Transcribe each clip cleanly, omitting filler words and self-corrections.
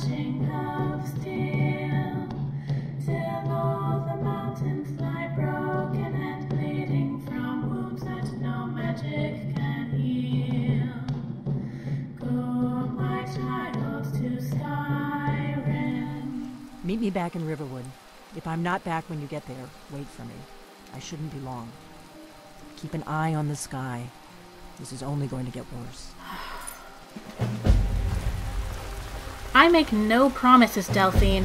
clashing of steel, till all the mountains lie broken and bleeding from wounds that no magic can heal. Go, my child, to Skyrim. Meet me back in Riverwood. If I'm not back when you get there, wait for me. I shouldn't be long. Keep an eye on the sky. This is only going to get worse. I make no promises, Delphine.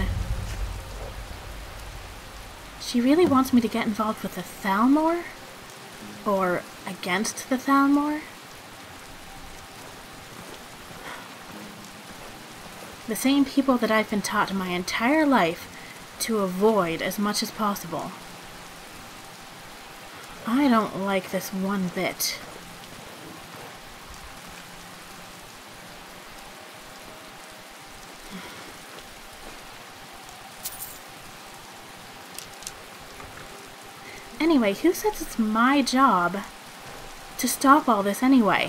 She really wants me to get involved with the Thalmor? Or against the Thalmor? The same people that I've been taught my entire life to avoid as much as possible. I don't like this one bit. Anyway, who says it's my job to stop all this anyway?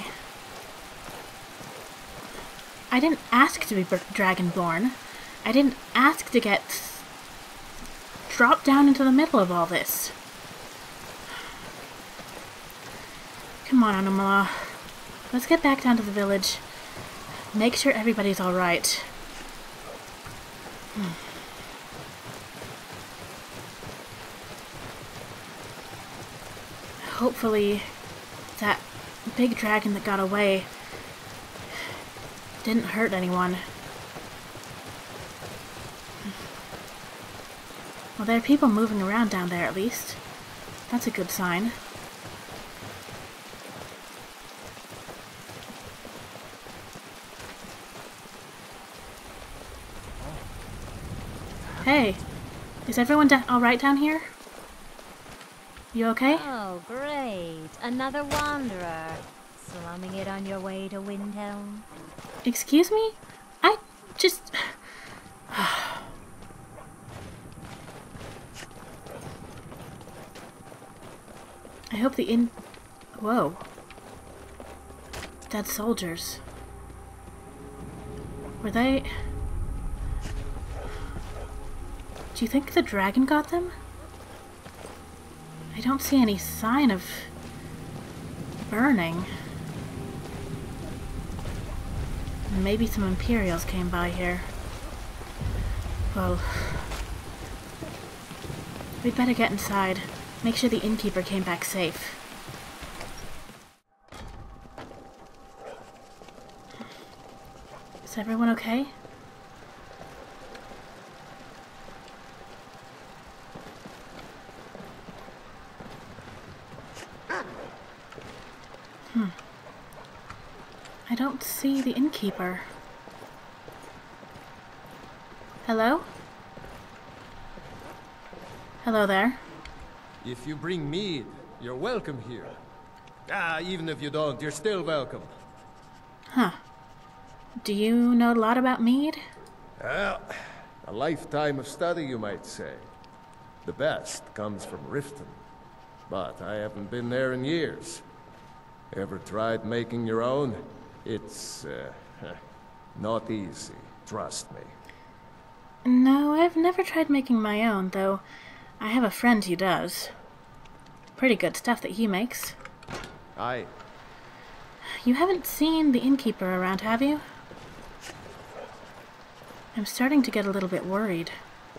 I didn't ask to be Dragonborn. I didn't ask to get dropped down into the middle of all this. Come on, Anumala. Let's get back down to the village. Make sure everybody's alright. Hopefully, that big dragon that got away didn't hurt anyone. Well, there are people moving around down there at least. That's a good sign. Hey, is everyone alright down here? You okay? Oh, great. Another wanderer. Slumming it on your way to Windhelm. Excuse me? I just... I hope the Whoa. Dead soldiers. Were they... Do you think the dragon got them? I don't see any sign of burning. Maybe some Imperials came by here. Well, we'd better get inside. Make sure the innkeeper came back safe. Is everyone okay? I don't see the innkeeper. Hello? Hello there. If you bring mead, you're welcome here. Even if you don't, you're still welcome. Huh. Do you know a lot about mead? Well, a lifetime of study, you might say. The best comes from Riften, but I haven't been there in years. Ever tried making your own? It's, not easy, trust me. No, I've never tried making my own, though I have a friend who does. Pretty good stuff that he makes. Aye. You haven't seen the innkeeper around, have you? I'm starting to get a little bit worried.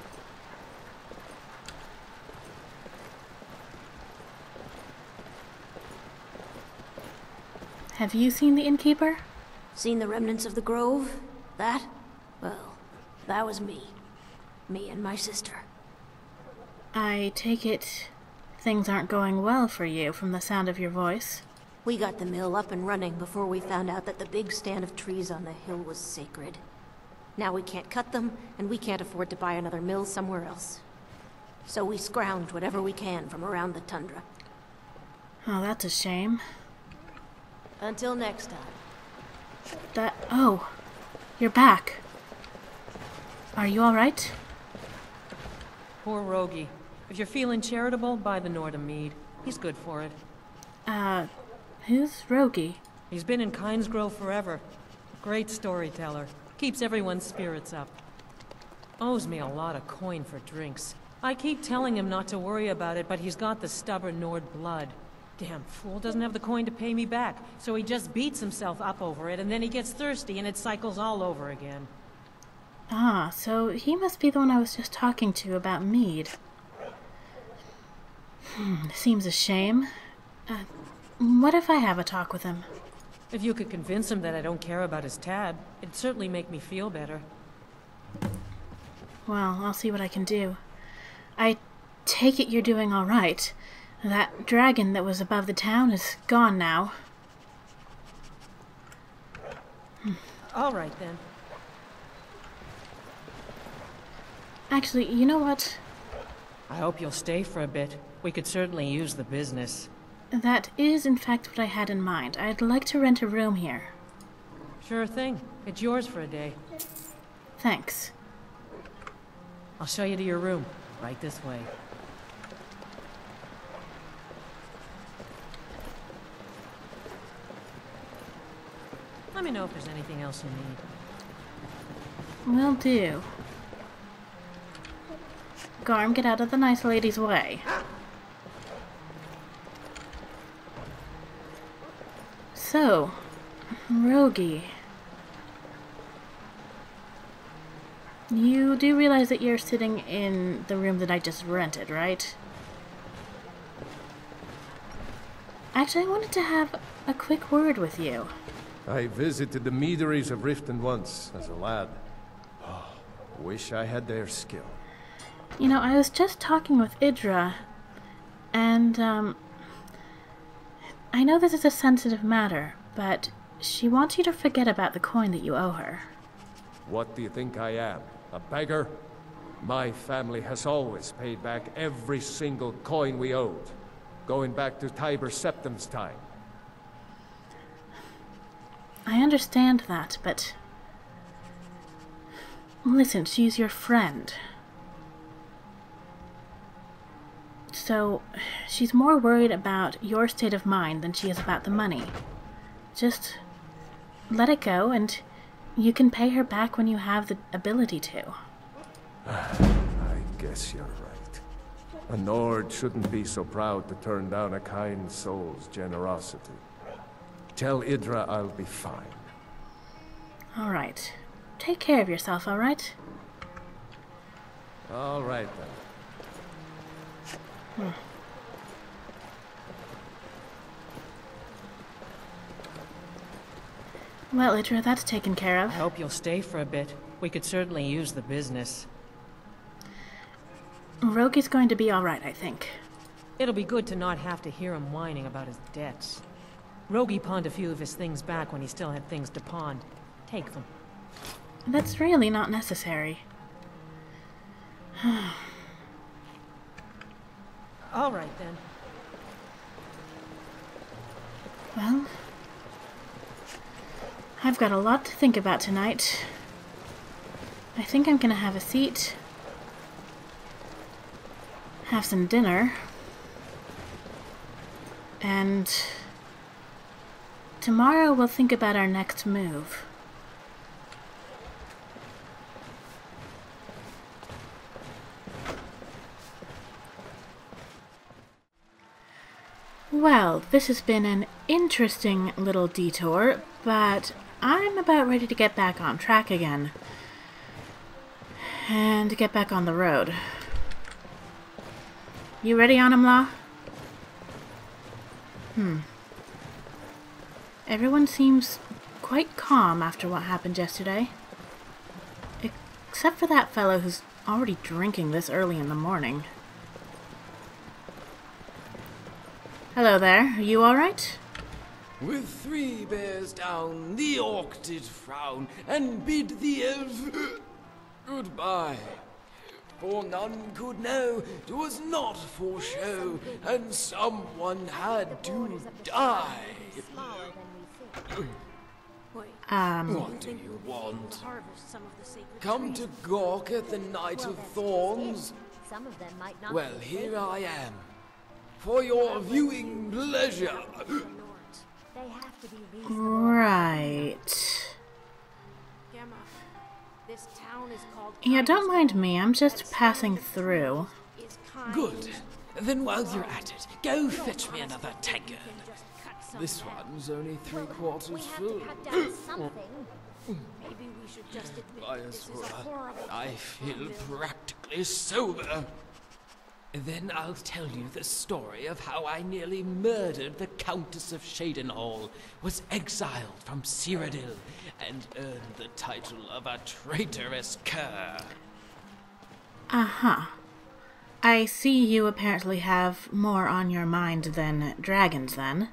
Have you seen the innkeeper? Seen the remnants of the grove? That? Well, that was me. Me and my sister. I take it things aren't going well for you from the sound of your voice. We got the mill up and running before we found out that the big stand of trees on the hill was sacred. Now we can't cut them, and we can't afford to buy another mill somewhere else. So we scrounge whatever we can from around the tundra. Oh, that's a shame. Until next time. Oh, you're back. Are you alright? Poor Rogi. If you're feeling charitable, buy the Nordham mead. He's good for it. Who's Rogi? He's been in Kynesgrove forever. Great storyteller. Keeps everyone's spirits up. Owes me a lot of coin for drinks. I keep telling him not to worry about it, but he's got the stubborn Nord blood. Damn fool doesn't have the coin to pay me back, so he just beats himself up over it, and then he gets thirsty, and it cycles all over again. Ah, so he must be the one I was just talking to about mead. Seems a shame. What if I have a talk with him? If you could convince him that I don't care about his tab, it'd certainly make me feel better. Well, I'll see what I can do. I take it you're doing all right. That dragon that was above the town is gone now. All right, then. Actually, you know what? I hope you'll stay for a bit. We could certainly use the business. That is, in fact, what I had in mind. I'd like to rent a room here. Sure thing. It's yours for a day. Thanks. I'll show you to your room. Right this way. Let me know if there's anything else you need. Will do. Garm, get out of the nice lady's way. So, Rogi. You do realize that you're sitting in the room that I just rented, right? Actually, I wanted to have a quick word with you. I visited the meaderies of Riften once, as a lad. Oh, wish I had their skill. You know, I was just talking with Idra, and, I know this is a sensitive matter, but she wants you to forget about the coin that you owe her. What do you think I am? A beggar? My family has always paid back every single coin we owed, going back to Tiber Septim's time. I understand that, but... Listen, she's your friend. So, she's more worried about your state of mind than she is about the money. Just let it go, and you can pay her back when you have the ability to. I guess you're right. A Nord shouldn't be so proud to turn down a kind soul's generosity. Tell Idra I'll be fine. All right. Take care of yourself, all right? All right, then. Well, Idra, that's taken care I of. hope you'll stay for a bit. We could certainly use the business. Rogi's going to be all right, I think. It'll be good to not have to hear him whining about his debts. Rogi pawned a few of his things back when he still had things to pawn. Take them. That's really not necessary. All right, then. Well, I've got a lot to think about tonight. I think I'm gonna have a seat, have some dinner, and tomorrow we'll think about our next move. Well, this has been an interesting little detour, but I'm about ready to get back on track again. And get back on the road. You ready, Anamla? Everyone seems quite calm after what happened yesterday. Except for that fellow who's already drinking this early in the morning. Hello there, are you alright? With 3 bears down, the orc did frown, and bid the elf goodbye. For none could know 'twas not for show, and someone had to die. What do you want? Come to gawk at the Knight of Thorns? Some of them might not. Well, here I am, for your viewing pleasure. They have to be reasonable. Right. Yeah, don't mind me. I'm just passing through. Good. Then while you're at it, go fetch me another tankard. This one's only 3/4 full. Maybe we should just admit I this is a horrible... I feel practically sober. Then I'll tell you the story of how I nearly murdered the Countess of Shadenhall, was exiled from Cyrodiil, and earned the title of a traitorous cur. Uh-huh. I see you apparently have more on your mind than dragons, then.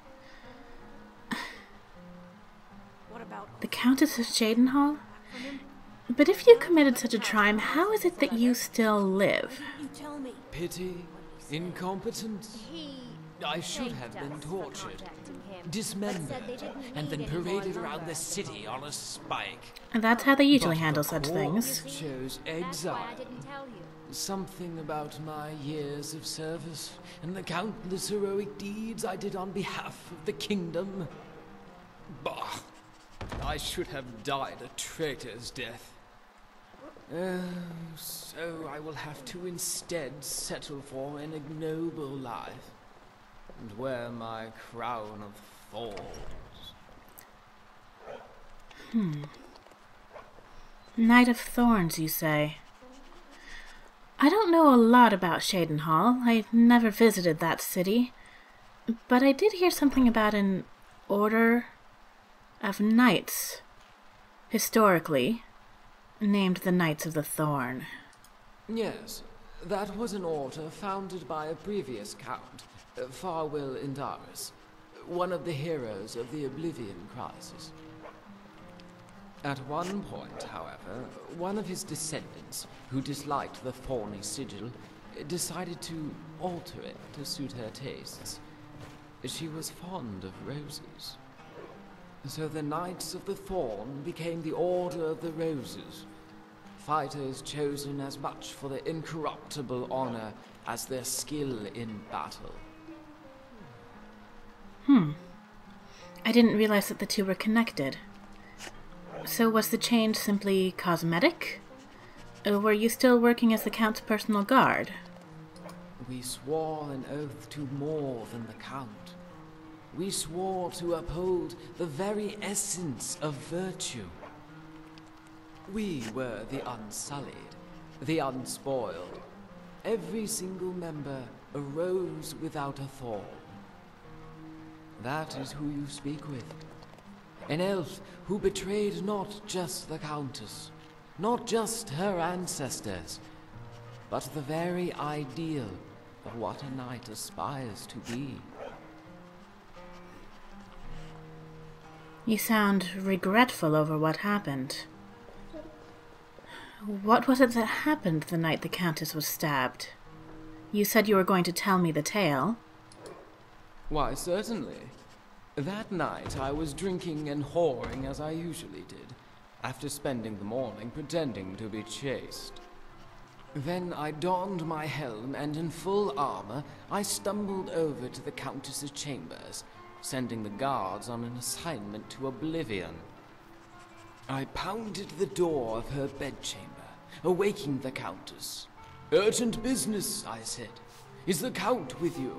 What about... The Countess of Shadenhall? But if you committed such a crime, how is it that you still live? You tell me. Pity, incompetence. I should have been tortured, dismembered, and then paraded around the city on a spike. And that's how they usually But handle the such court things. chose exile. Something about my years of service and the countless heroic deeds I did on behalf of the kingdom. Bah! I should have died a traitor's death. So I will have to instead settle for an ignoble life and wear my crown of thorns. Knight of Thorns, you say? I don't know a lot about Shadenhall. I never visited that city. But I did hear something about an order of knights, historically, named the Knights of the Thorn. Yes, that was an order founded by a previous count, Farwell Indaris, one of the heroes of the Oblivion Crisis. At one point, however, one of his descendants, who disliked the thorny sigil, decided to alter it to suit her tastes. She was fond of roses. So the Knights of the Thorn became the Order of the Roses, fighters chosen as much for their incorruptible honor as their skill in battle. I didn't realize that the two were connected. So was the change simply cosmetic? Or were you still working as the Count's personal guard? We swore an oath to more than the Count. We swore to uphold the very essence of virtue. We were the unsullied, the unspoiled. Every single member arose without a thorn. That is who you speak with. An elf who betrayed not just the Countess, not just her ancestors, but the very ideal of what a knight aspires to be. You sound regretful over what happened. What was it that happened the night the Countess was stabbed? You said you were going to tell me the tale. Why, certainly. That night I was drinking and whoring as I usually did, after spending the morning pretending to be chaste. Then I donned my helm, and in full armor, I stumbled over to the Countess's chambers, sending the guards on an assignment to Oblivion. I pounded the door of her bedchamber, awaking the Countess. "Urgent business," I said. "Is the Count with you?"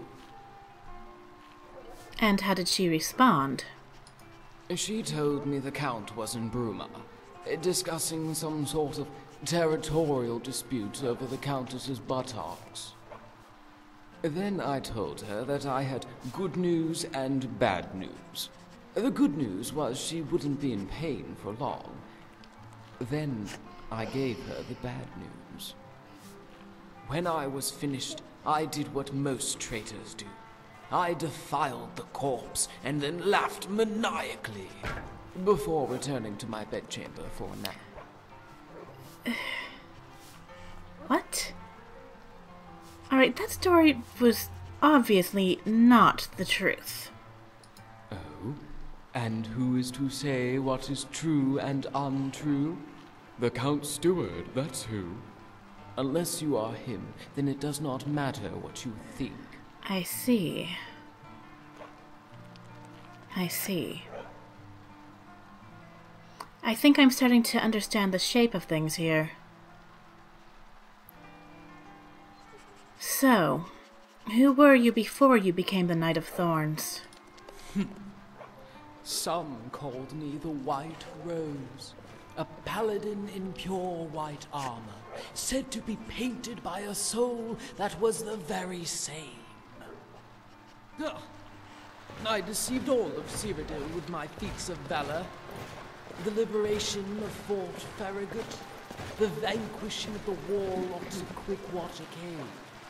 And how did she respond? She told me the Count was in Bruma, discussing some sort of territorial dispute over the Countess's buttocks. Then I told her that I had good news and bad news. The good news was she wouldn't be in pain for long. Then I gave her the bad news. When I was finished, I did what most traitors do. I defiled the corpse and then laughed maniacally before returning to my bedchamber for a nap. What? Alright, that story was obviously not the truth. Oh? And who is to say what is true and untrue? The Count's steward, that's who. Unless you are him, then it does not matter what you think. I see. I see. I think I'm starting to understand the shape of things here. So, who were you before you became the Knight of Thorns? Some called me the White Rose, a paladin in pure white armor, said to be painted by a soul that was the very same. Ugh. I deceived all of Cyrodiil with my feats of valor. The liberation of Fort Farragut, the vanquishing of the warlocks of Quickwater Cave.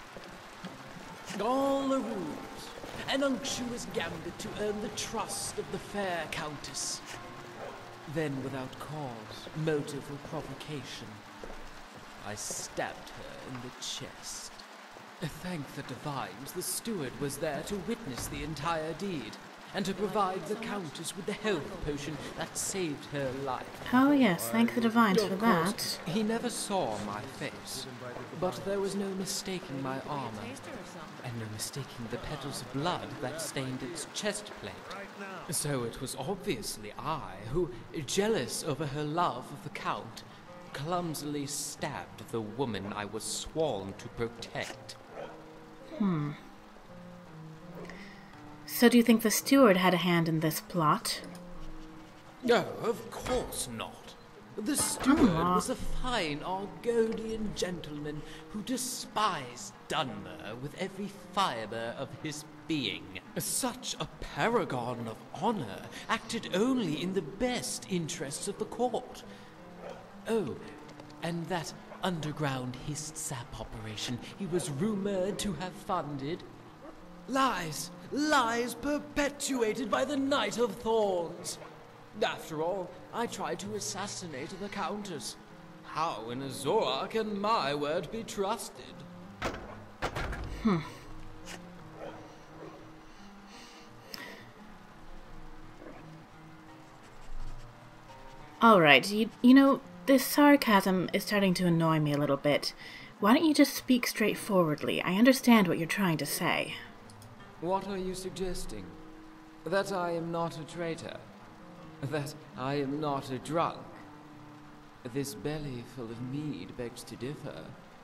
All a ruse, an unctuous gambit to earn the trust of the fair Countess. Then, without cause, motive or provocation, I stabbed her in the chest. Thank the divines, the steward was there to witness the entire deed, and to provide the Countess with the health potion that saved her life. Oh yes, thank the divines for Of course, that. he never saw my face, but there was no mistaking my armor, and no mistaking the petals of blood that stained its chest plate. So it was obviously I who, jealous over her love of the Count, clumsily stabbed the woman I was sworn to protect. So do you think the steward had a hand in this plot? No, of course not. The steward was a fine Argonian gentleman who despised Dunmer with every fibre of his being. Such a paragon of honor acted only in the best interests of the court. Oh, and that underground hissed sap operation he was rumored to have funded. Lies! Lies perpetuated by the Knight of Thorns! After all, I tried to assassinate the Countess. How in Azora can my word be trusted? Alright, you know, this sarcasm is starting to annoy me a little bit. Why don't you just speak straightforwardly? I understand what you're trying to say. What are you suggesting? That I am not a traitor? That I am not a drunk? This belly full of mead begs to differ.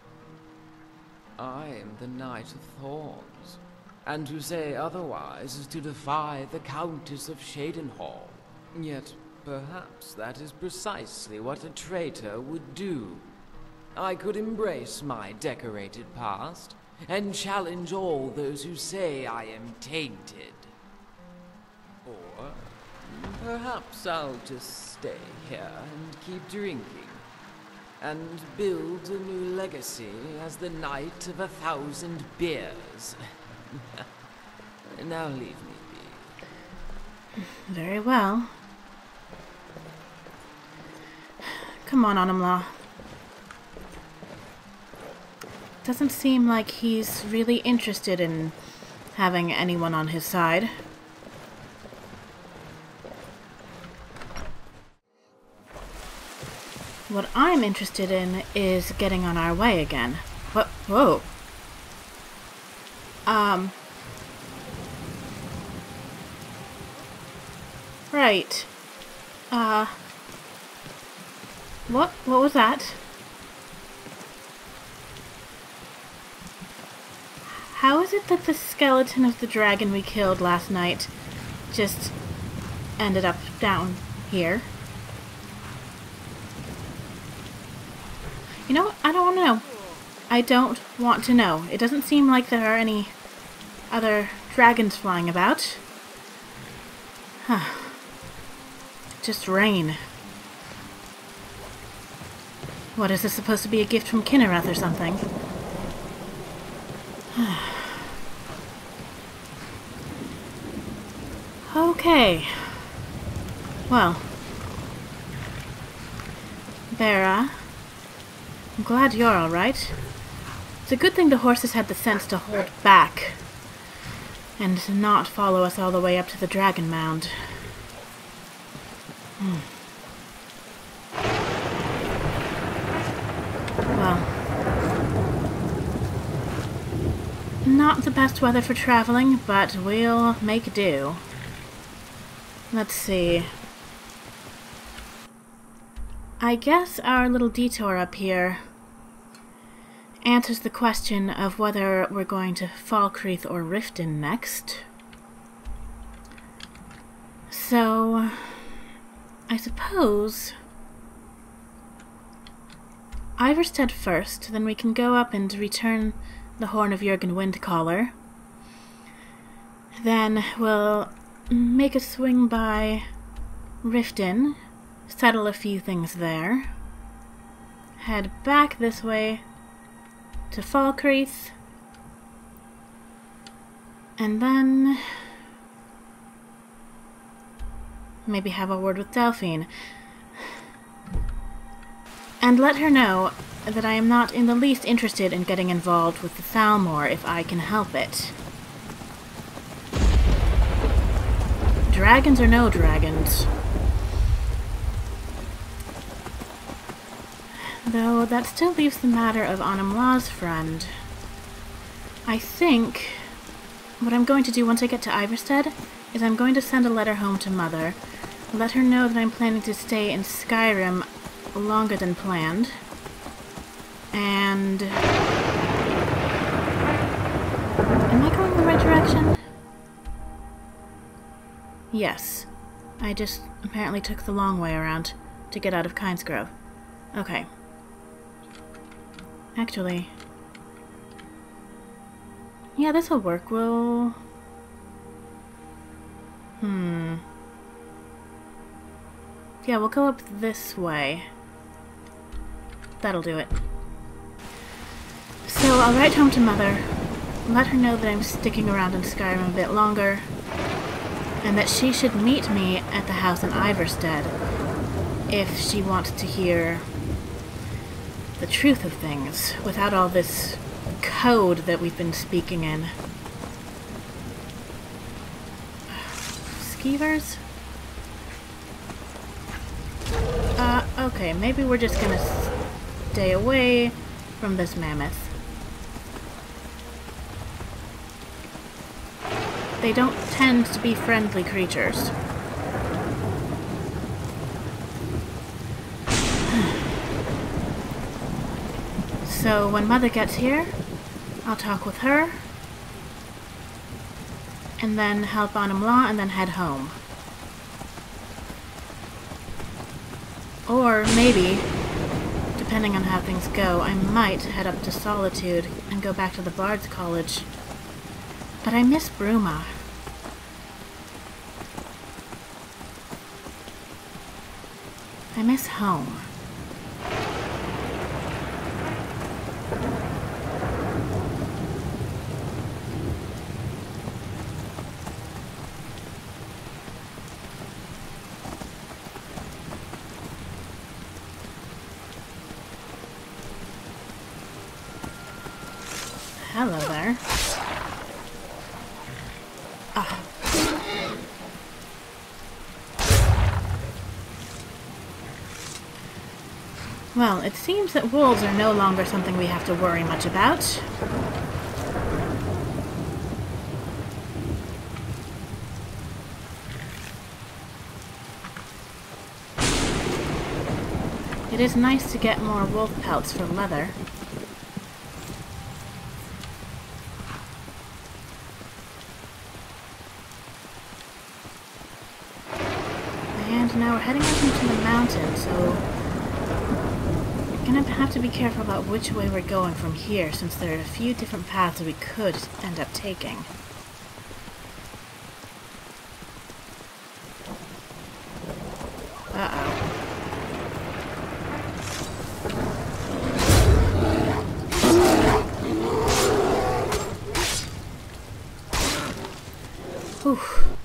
I am the Knight of Thorns, and to say otherwise is to defy the Countess of Shadenhall. Yet, perhaps that is precisely what a traitor would do. I could embrace my decorated past, and challenge all those who say I am tainted. Or perhaps I'll just stay here and keep drinking, and build a new legacy as the Knight of 1,000 Beers. Now leave me be. Very well. Come on, Autumnlaw. Doesn't seem like he's really interested in having anyone on his side. What I'm interested in is getting on our way again. What? Whoa. Right. What was that? How is it that the skeleton of the dragon we killed last night just ended up down here? You know what? I don't want to know. I don't want to know. It doesn't seem like there are any other dragons flying about. Just rain. What, is this supposed to be a gift from Kinnereth or something? Okay. Well. Vera, I'm glad you're alright. It's a good thing the horses had the sense to hold back and not follow us all the way up to the dragon mound. Well, not the best weather for traveling, but we'll make do. Let's see. I guess our little detour up here answers the question of whether we're going to Falkreath or Riften next. So, I suppose Iverstead first, then we can go up and return the Horn of Jürgen Windcaller. Then we'll make a swing by Riften, settle a few things there, head back this way to Falkreath, and then maybe have a word with Delphine. And let her know that I am not in the least interested in getting involved with the Thalmor if I can help it. Dragons or no dragons. Though that still leaves the matter of Anamla's friend. I think what I'm going to do once I get to Iverstead is I'm going to send a letter home to Mother, let her know that I'm planning to stay in Skyrim longer than planned, and am I going the right direction? Yes. I just apparently took the long way around to get out of Kynesgrove. Okay. Actually, yeah, this'll work. We'll yeah, we'll go up this way. That'll do it. So I'll write home to Mother, let her know that I'm sticking around in Skyrim a bit longer, and that she should meet me at the house in Iverstead if she wants to hear the truth of things without all this code that we've been speaking in. Skeevers? Okay, maybe we're just gonna stay away from this mammoth. They don't tend to be friendly creatures. So when Mother gets here, I'll talk with her, and then help Anamla, and then head home. Or maybe, depending on how things go, I might head up to Solitude and go back to the Bard's College. But I miss Bruma. I miss home. Hello there. Ah. Well, it seems that wolves are no longer something we have to worry much about. It is nice to get more wolf pelts for leather. And now we're heading up into the mountain, so we're gonna have to be careful about which way we're going from here, since there are a few different paths we could end up taking. Uh-oh. Whew.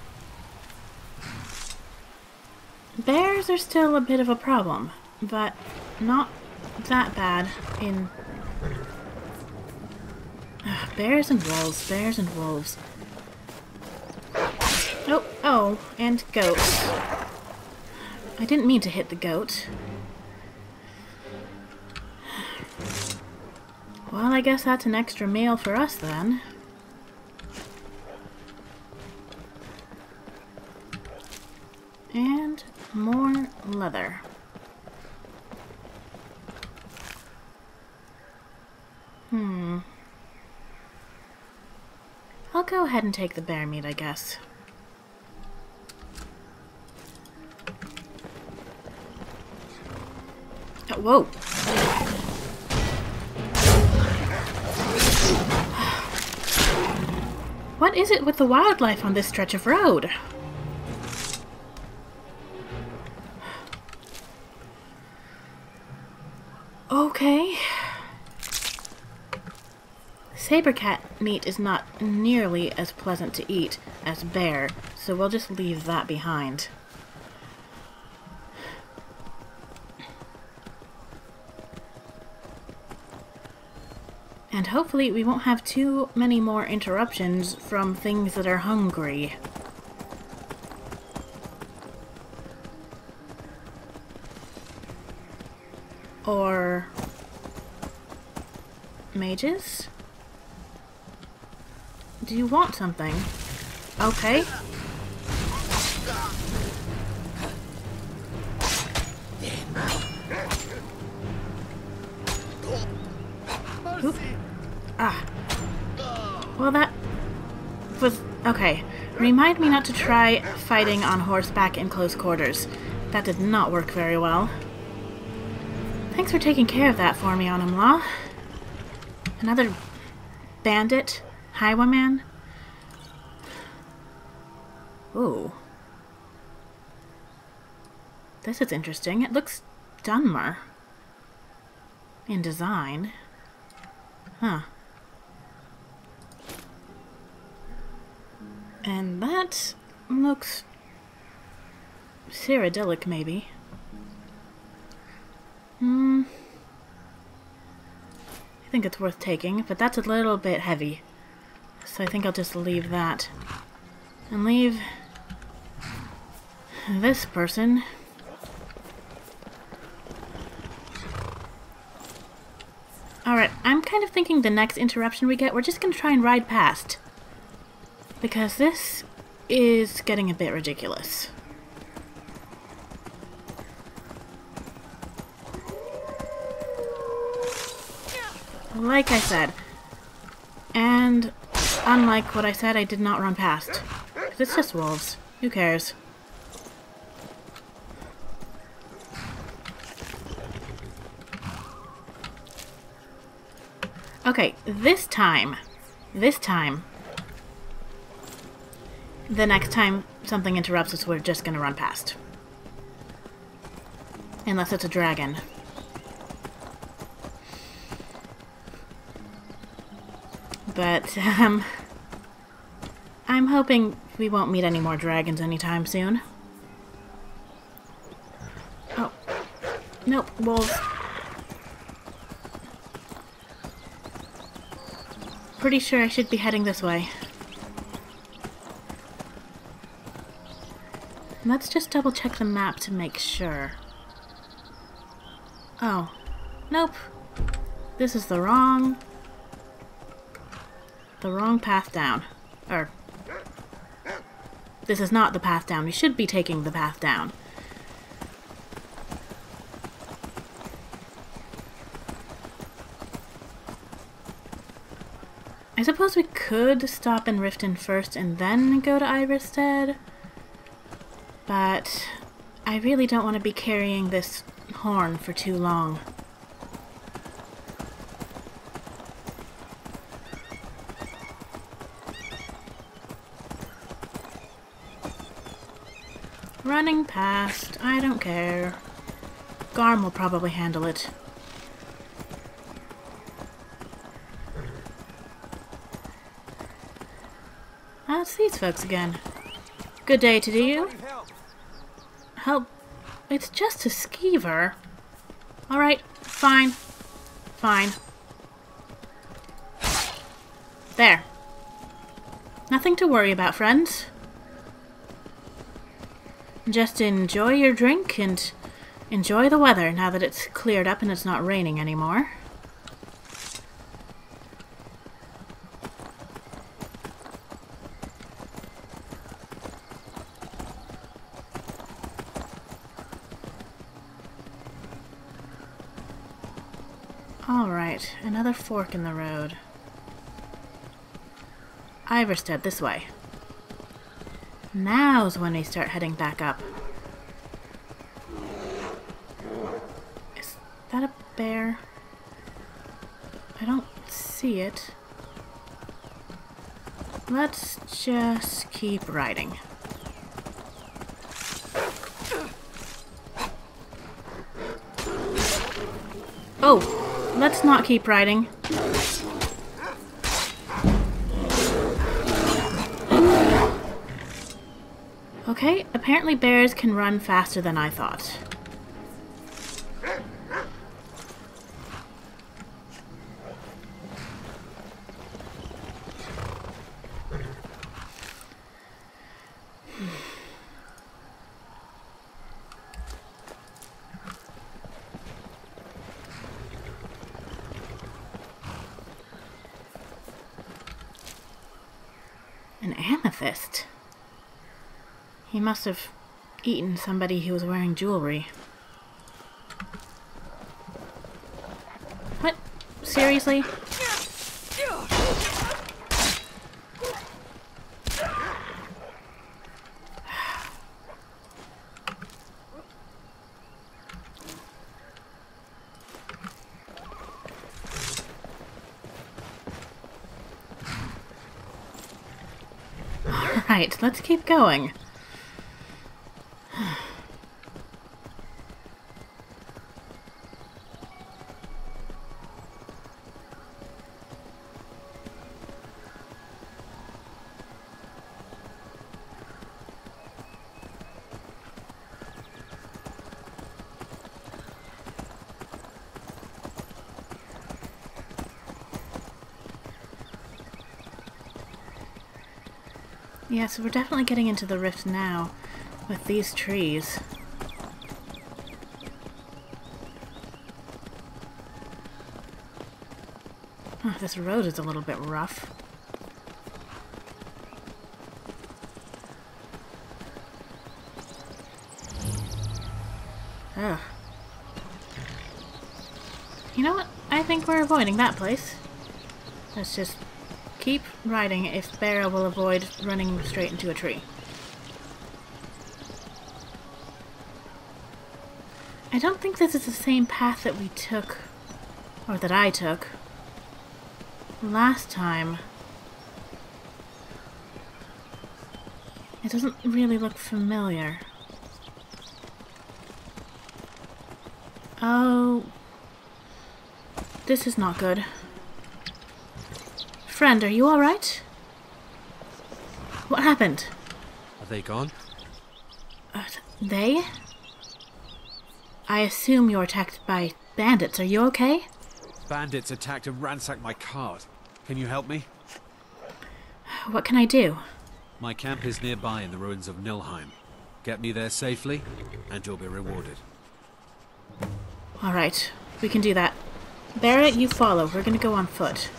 Bears are still a bit of a problem, but not that bad in... bears and wolves, bears and wolves. Oh, and goats. I didn't mean to hit the goat. Well, I guess that's an extra meal for us then. And more leather. go ahead and take the bear meat, I guess. Oh, whoa. What is it with the wildlife on this stretch of road? Okay. Saber cat meat is not nearly as pleasant to eat as bear, so we'll just leave that behind. And hopefully we won't have too many more interruptions from things that are hungry. Or mages? Do you want something? Okay. Oop. Ah. Well, that was... okay. Remind me not to try fighting on horseback in close quarters. That did not work very well. Thanks for taking care of that for me, Autumn-Law. Another bandit? Highwayman? Ooh. This is interesting. It looks Dunmer in design. Huh. And that looks Cyrodiilic, maybe. I think it's worth taking, but that's a little bit heavy. So I think I'll just leave that. And leave this person. Alright, I'm kind of thinking the next interruption we get, we're just going to try and ride past. Because this is getting a bit ridiculous. Like I said. And unlike what I said, I did not run past. 'Cause it's just wolves. Who cares? Okay, this time, the next time something interrupts us, we're just gonna run past. Unless it's a dragon. But, I'm hoping we won't meet any more dragons anytime soon. Oh. Nope, wolves. Pretty sure I should be heading this way. Let's just double check the map to make sure. Oh. Nope. This is the wrong path down. Or, this is not the path down. We should be taking the path down. I suppose we could stop in Riften first and then go to Irisstead. But I really don't want to be carrying this horn for too long. Running past, I don't care. Garm will probably handle it. Ah, it's these folks again. Good day to you. Help. It's just a skeever. Alright, fine. Fine. There. Nothing to worry about, friends. Just enjoy your drink and enjoy the weather now that it's cleared up and it's not raining anymore. Alright, another fork in the road. Iverstead, this way. Now's when we start heading back up. Is that a bear? I don't see it. Let's just keep riding. Oh, let's not keep riding. Okay, apparently bears can run faster than I thought. An amethyst. He must have eaten somebody who was wearing jewelry. What? Seriously? Alright, let's keep going. Yeah, so we're definitely getting into the rift now with these trees. Oh, this road is a little bit rough. Ugh. You know what? I think we're avoiding that place. Let's just keep riding if Bear will avoid running straight into a tree. I don't think this is the same path that we took, or that I took, last time. It doesn't really look familiar. Oh, this is not good. Friend, are you alright? What happened? Are they gone? They? I assume you're attacked by bandits. Are you okay? Bandits attacked and ransacked my cart. Can you help me? What can I do? My camp is nearby in the ruins of Nilheim. Get me there safely, and you'll be rewarded. Alright, we can do that. Barrett, you follow. We're gonna go on foot.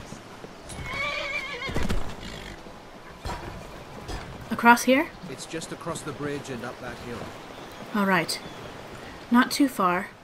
Across here? It's just across the bridge and up that hill. Alright. Not too far.